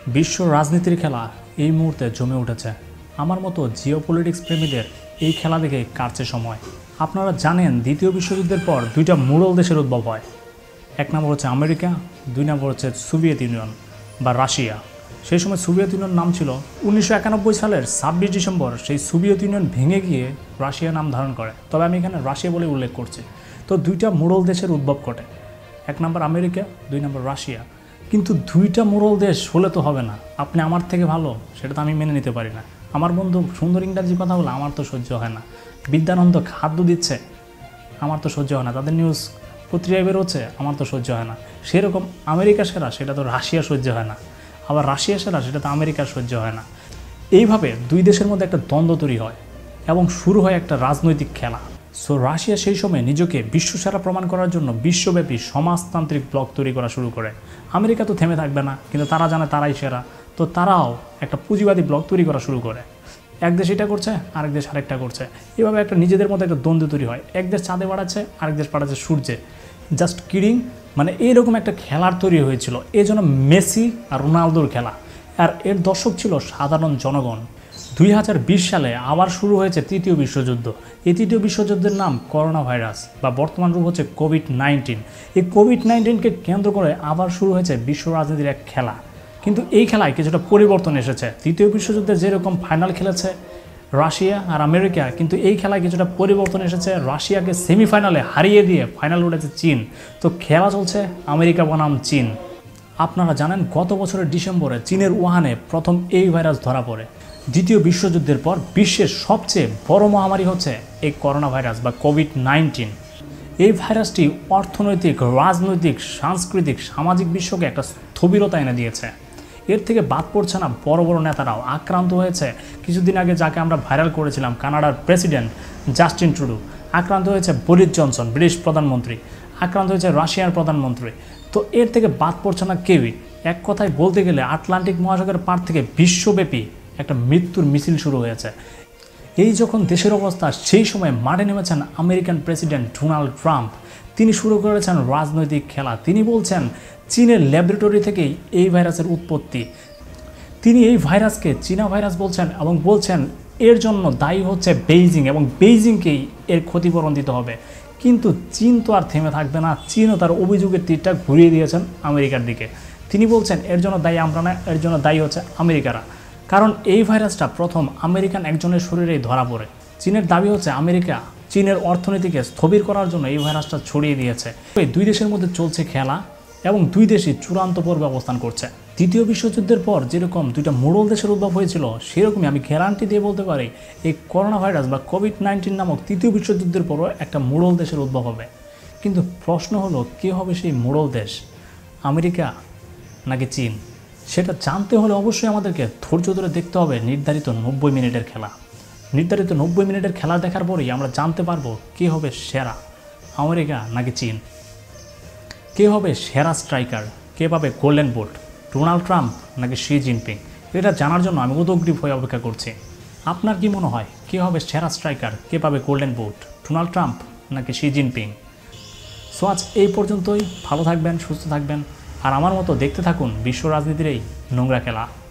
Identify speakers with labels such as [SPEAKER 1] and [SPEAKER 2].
[SPEAKER 1] বিশ্ব রাজনীতির খেলা এই মুহূর্তে জমে উঠেছে। আমার মতো জিওপলিটিক্স প্রেমীদের এই খেলা দেখে কাটছে সময়। আপনারা জানেন দ্বিতীয় বিশ্বযুদ্ধের পর দুইটা মোড়ল দেশের উদ্ভব হয়। এক নম্বর হচ্ছে আমেরিকা, দুই নম্বর হচ্ছে সোভিয়েত ইউনিয়ন বা রাশিয়া। সেই সময় সোভিয়েত ইউনিয়ন নাম ছিল। 1991 সালের 26 ডিসেম্বর সেই সোভিয়েত ইউনিয়ন ভেঙে গিয়ে রাশিয়া নাম ধারণ করে। তবে আমি এখানে রাশিয়া বলে উল্লেখ করছি। তো দুইটা মোড়ল দেশের উদ্ভব ঘটে, এক নম্বর আমেরিকা, দুই নম্বর রাশিয়া। কিন্তু দুইটা মোড়ল দেশ হলে তো হবে না। আপনি আমার থেকে ভালো সেটা তো আমি মেনে নিতে পারি না। আমার বন্ধু সুন্দর ইংরাজি কথা বলে আমার তো সহ্য হয় না। বিদ্যানন্দ খাদ্য দিচ্ছে, আমার তো সহ্য হয় না। তাদের নিউজ পত্রিকায় বেরোচ্ছে, আমার তো সহ্য হয় না। সেরকম আমেরিকা সেরা সেটা তো রাশিয়া সহ্য হয় না, আবার রাশিয়া সেরা সেটা তো আমেরিকার সহ্য হয় না। এইভাবে দুই দেশের মধ্যে একটা দ্বন্দ্ব তৈরি হয় এবং শুরু হয় একটা রাজনৈতিক খেলা। সো রাশিয়া সেই সময় নিজেকে বিশ্বসেরা প্রমাণ করার জন্য বিশ্বব্যাপী সমাজতান্ত্রিক ব্লক তৈরি করা শুরু করে। আমেরিকা তো থেমে থাকবে না, কিন্তু তারা জানে তারাই সেরা, তো তারাও একটা পুঁজিবাদী ব্লক তৈরি করা শুরু করে। এক দেশ এটা করছে, আরেক দেশ আরেকটা করছে। এভাবে একটা নিজেদের মধ্যে একটা দ্বন্দ্ব তৈরি হয়। এক দেশ চাঁদে বাড়াচ্ছে, আরেক দেশ পাঠাচ্ছে সূর্যে। জাস্ট কিডিং, মানে এইরকম একটা খেলার তৈরি হয়েছিল। এই জন্য মেসি আর রোনালদোর খেলা, আর এর দর্শক ছিল সাধারণ জনগণ। 2020 সালে আবার শুরু হয়েছে তৃতীয় বিশ্বযুদ্ধ। এই তৃতীয় বিশ্বযুদ্ধের নাম করোনা ভাইরাস বা বর্তমান রূপ হচ্ছে কোভিড-19। এই কোভিড-19কে কেন্দ্র করে আবার শুরু হয়েছে বিশ্ব রাজনীতির এক খেলা। কিন্তু এই খেলায় কিছুটা পরিবর্তন এসেছে। তৃতীয় বিশ্বযুদ্ধে যেরকম ফাইনাল খেলেছে রাশিয়া আর আমেরিকা, কিন্তু এই খেলায় কিছুটা পরিবর্তন এসেছে। রাশিয়াকে সেমিফাইনালে হারিয়ে দিয়ে ফাইনাল উঠেছে চীন। তো খেলা চলছে আমেরিকা বনাম চীন। আপনারা জানেন গত বছরের ডিসেম্বরে চীনের উহানে প্রথম এই ভাইরাস ধরা পড়ে। দ্বিতীয় বিশ্বযুদ্ধের পর বিশ্বের সবচেয়ে বড় মহামারী হচ্ছে এই করোনা ভাইরাস বা কোভিড-19। এই ভাইরাসটি অর্থনৈতিক, রাজনৈতিক, সাংস্কৃতিক, সামাজিক বিশ্বকে একটা স্থবিরতা এনে দিয়েছে। এর থেকে বাদ পড়ছে না বড় বড় নেতারাও আক্রান্ত হয়েছে। কিছুদিন আগে যাকে আমরা ভাইরাল করেছিলাম, কানাডার প্রেসিডেন্ট জাস্টিন ট্রুডো আক্রান্ত হয়েছে, বরিস জনসন ব্রিটিশ প্রধানমন্ত্রী আক্রান্ত হয়েছে, রাশিয়ার প্রধানমন্ত্রী। তো এর থেকে বাদ পড়ছে না কেউই। এক কথায় বলতে গেলে আটলান্টিক মহাসাগরের পার থেকে বিশ্বব্যাপী একটা মৃত্যুর মিছিল শুরু হয়েছে। এই যখন দেশের অবস্থা, সেই সময় মাঠে নেমেছেন আমেরিকান প্রেসিডেন্ট ডোনাল্ড ট্রাম্প। তিনি শুরু করেছেন রাজনৈতিক খেলা। তিনি বলছেন চীনের ল্যাবরেটরি থেকেই এই ভাইরাসের উৎপত্তি। তিনি এই ভাইরাসকে চীনা ভাইরাস বলছেন এবং বলছেন এর জন্য দায়ী হচ্ছে বেইজিং এবং বেইজিংকেই এর ক্ষতিপূরণ দিতে হবে। কিন্তু চীন তো আর থেমে থাকবে না। চীনও তার অভিযোগের তীরটা ঘুরিয়ে দিয়েছেন আমেরিকার দিকে। তিনি বলছেন এর জন্য দায়ী আমরা না, এর জন্য দায়ী হচ্ছে আমেরিকারা। কারণ এই ভাইরাসটা প্রথম আমেরিকান একজনের শরীরেই ধরা পড়ে। চীনের দাবি হচ্ছে আমেরিকা চীনের অর্থনীতিকে স্থবির করার জন্য এই ভাইরাসটা ছড়িয়ে দিয়েছে। এই দুই দেশের মধ্যে চলছে খেলা এবং দুই দেশই চূড়ান্ত পর্বে অবস্থান করছে। তৃতীয় বিশ্বযুদ্ধের পর যেরকম দুইটা মোড়ল দেশের উদ্ভব হয়েছিল, সেরকমই আমি গ্যারান্টি দিয়ে বলতে পারি এই করোনা ভাইরাস বা কোভিড-19 নামক তৃতীয় বিশ্বযুদ্ধের পরও একটা মোড়ল দেশের উদ্ভব হবে। কিন্তু প্রশ্ন হলো কে হবে সেই মোড়ল দেশ, আমেরিকা নাকি চীন? সেটা জানতে হলে অবশ্যই আমাদেরকে ধৈর্য ধরে দেখতে হবে নির্ধারিত 90 মিনিটের খেলা। নির্ধারিত 90 মিনিটের খেলা দেখার পরেই আমরা জানতে পারবো কে হবে সেরা, আমেরিকা নাকি চীন। কে হবে সেরা স্ট্রাইকার, কে পাবে গোল্ডেন বুট, ডোনাল্ড ট্রাম্প নাকি শি জিনপিং? এটা জানার জন্য আমি উদগ্রীব হয়ে অপেক্ষা করছি। আপনার কি মনে হয় কে হবে সেরা স্ট্রাইকার, কে পাবে গোল্ডেন বুট, ডোনাল্ড ট্রাম্প নাকি শি জিনপিং? সো আজ এই পর্যন্তই। ভালো থাকবেন, সুস্থ থাকবেন, আর আমার মতো দেখতে থাকুন বিশ্ব রাজনীতির এই নোংরা খেলা।